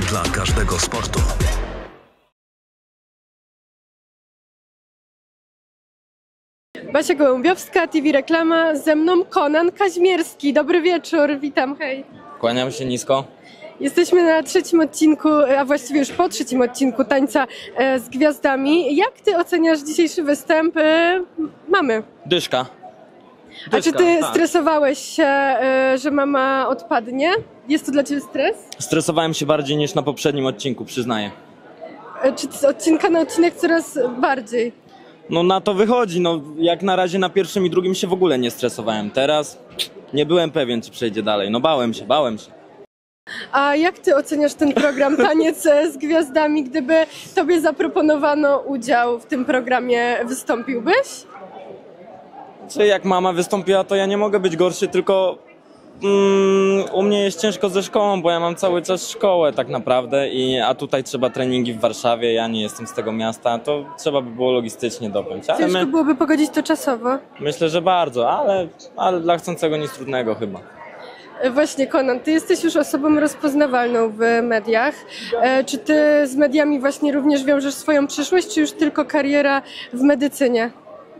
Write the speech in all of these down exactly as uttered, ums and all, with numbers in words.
dla każdego sportu. Basia Gołębiowska, T V Reklama, ze mną Konan Kaźmierski. Dobry wieczór, witam, hej. Kłaniam się nisko. Jesteśmy na trzecim odcinku, a właściwie już po trzecim odcinku Tańca z Gwiazdami. Jak ty oceniasz dzisiejszy występ mamy? Dyszka. Dyszka, a czy ty tak. stresowałeś się, że mama odpadnie? Jest to dla ciebie stres? Stresowałem się bardziej niż na poprzednim odcinku, przyznaję. Czy z odcinka na odcinek coraz bardziej? No na to wychodzi, no jak na razie na pierwszym i drugim się w ogóle nie stresowałem. Teraz nie byłem pewien, czy przejdzie dalej. No bałem się, bałem się. A jak ty oceniasz ten program Taniec z Gwiazdami? Gdyby tobie zaproponowano udział w tym programie, wystąpiłbyś? Czy jak mama wystąpiła, to ja nie mogę być gorszy, tylko mm, u mnie jest ciężko ze szkołą, bo ja mam cały czas szkołę tak naprawdę, i, a tutaj trzeba treningi w Warszawie, ja nie jestem z tego miasta, to trzeba by było logistycznie dopiąć. Ale Ciężko my, byłoby pogodzić to czasowo? myślę, że bardzo, ale, ale dla chcącego nic trudnego chyba. Właśnie, Konan, ty jesteś już osobą rozpoznawalną w mediach. E, czy ty z mediami właśnie również wiążesz swoją przyszłość, czy już tylko kariera w medycynie?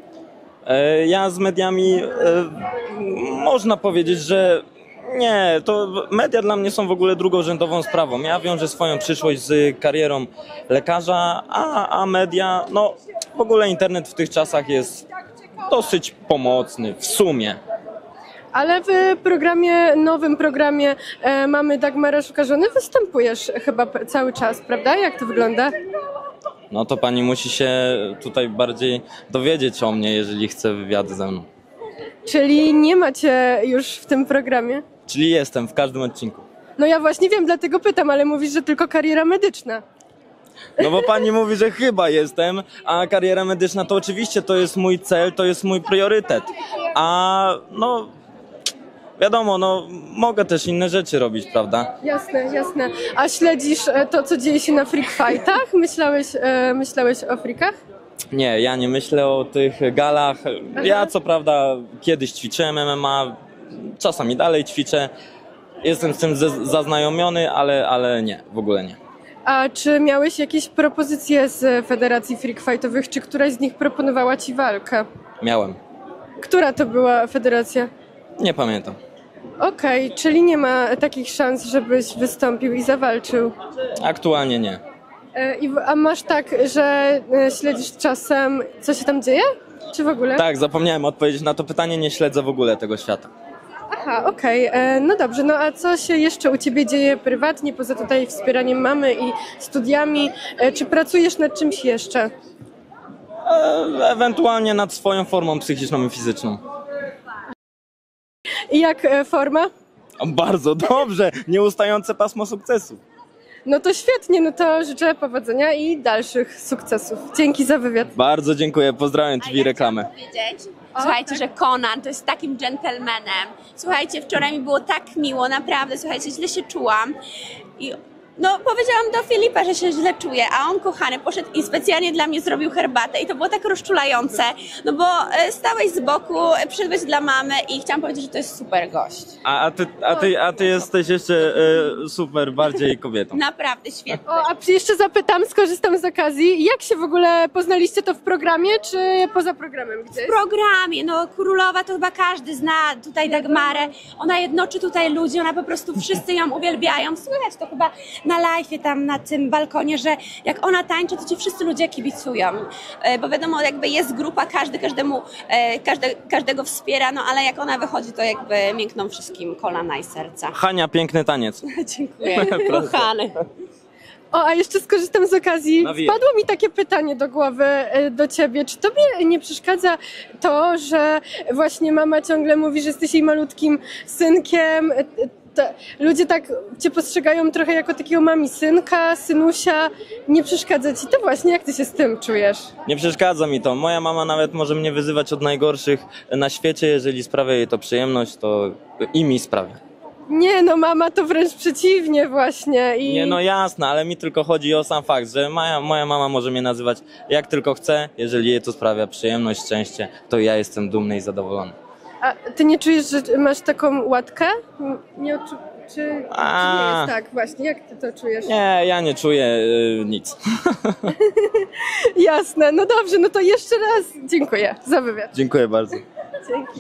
E, ja z mediami e, można powiedzieć, że nie, to media dla mnie są w ogóle drugorzędową sprawą. Ja wiążę swoją przyszłość z karierą lekarza, a, a media, no w ogóle internet w tych czasach jest dosyć pomocny w sumie. Ale w programie, nowym programie e, Mamy Dagmara Szuka Żony występujesz chyba cały czas, prawda? Jak to wygląda? No to pani musi się tutaj bardziej dowiedzieć o mnie, jeżeli chce wywiady ze mną. Czyli nie macie już w tym programie? Czyli jestem w każdym odcinku. No ja właśnie wiem, dlatego pytam, ale mówisz, że tylko kariera medyczna. No bo pani mówi, że chyba jestem, a kariera medyczna to oczywiście to jest mój cel, to jest mój priorytet. A no wiadomo, no mogę też inne rzeczy robić, prawda? Jasne, jasne. A śledzisz e, to, co dzieje się na freak fightach? Myślałeś, e, myślałeś o freakach? Nie, ja nie myślę o tych galach. Ja co prawda kiedyś ćwiczyłem M M A, czasami dalej ćwiczę. Jestem z tym zaznajomiony, ale, ale nie, w ogóle nie. A czy miałeś jakieś propozycje z Federacji Freak Fightowych? Czy któraś z nich proponowała ci walkę? Miałem. Która to była federacja? Nie pamiętam. Okej, okay, czyli nie ma takich szans, żebyś wystąpił i zawalczył. Aktualnie nie. E, i, a masz tak, że e, śledzisz czasem, co się tam dzieje? Czy w ogóle? Tak, zapomniałem odpowiedzieć na to pytanie, nie śledzę w ogóle tego świata. Aha, okej, okay. No dobrze, no a co się jeszcze u ciebie dzieje prywatnie, poza tutaj wspieraniem mamy i studiami? E, czy pracujesz nad czymś jeszcze? E, ewentualnie nad swoją formą psychiczną i fizyczną. I jak e, forma? O, bardzo dobrze, nieustające pasmo sukcesu. No to świetnie, no to życzę powodzenia i dalszych sukcesów. Dzięki za wywiad. Bardzo dziękuję, pozdrawiam T V ja Reklamę. Powiedzieć, słuchajcie, że Konan to jest takim dżentelmenem. Słuchajcie, wczoraj mi było tak miło, naprawdę, słuchajcie, źle się czułam. I no, powiedziałam do Filipa, że się źle czuję, a on, kochany, poszedł i specjalnie dla mnie zrobił herbatę i to było tak rozczulające, no bo e, stałeś z boku, e, przyszedłeś dla mamy i chciałam powiedzieć, że to jest super gość. A, a, ty, a, ty, a ty jesteś jeszcze e, super, bardziej kobietą. Naprawdę świetny. O, a jeszcze zapytam, skorzystam z okazji, jak się w ogóle poznaliście to w programie, czy poza programem gdzieś? W programie, no Królowa to chyba każdy zna tutaj Dagmarę, ona jednoczy tutaj ludzi, ona po prostu wszyscy ją uwielbiają, słychać to chyba na live'ie tam na tym balkonie, że jak ona tańczy, to ci wszyscy ludzie kibicują, e, bo wiadomo, jakby jest grupa, każdy każdemu, e, każde, każdego wspiera, no ale jak ona wychodzi, to jakby miękną wszystkim kolana i serca. Hania, piękny taniec. Dziękuję, kochany. O, a jeszcze skorzystam z okazji. Nawijaj. Wpadło mi takie pytanie do głowy e, do ciebie. Czy tobie nie przeszkadza to, że właśnie mama ciągle mówi, że jesteś jej malutkim synkiem? E, te, ludzie tak cię postrzegają trochę jako takiego mami synka, synusia. Nie przeszkadza ci to właśnie? Jak ty się z tym czujesz? Nie przeszkadza mi to. Moja mama nawet może mnie wyzywać od najgorszych na świecie. Jeżeli sprawia jej to przyjemność, to i mi sprawia. Nie no, mama to wręcz przeciwnie właśnie. I... Nie no jasne, ale mi tylko chodzi o sam fakt, że moja, moja mama może mnie nazywać jak tylko chce. Jeżeli jej to sprawia przyjemność, szczęście, to ja jestem dumny i zadowolony. A ty nie czujesz, że masz taką łatkę? Nie odczu... czy, czy nie A. jest tak właśnie? Jak ty to czujesz? Nie, ja nie czuję y, nic. Jasne, no dobrze, no to jeszcze raz dziękuję za wywiad. Dziękuję bardzo. Dzięki.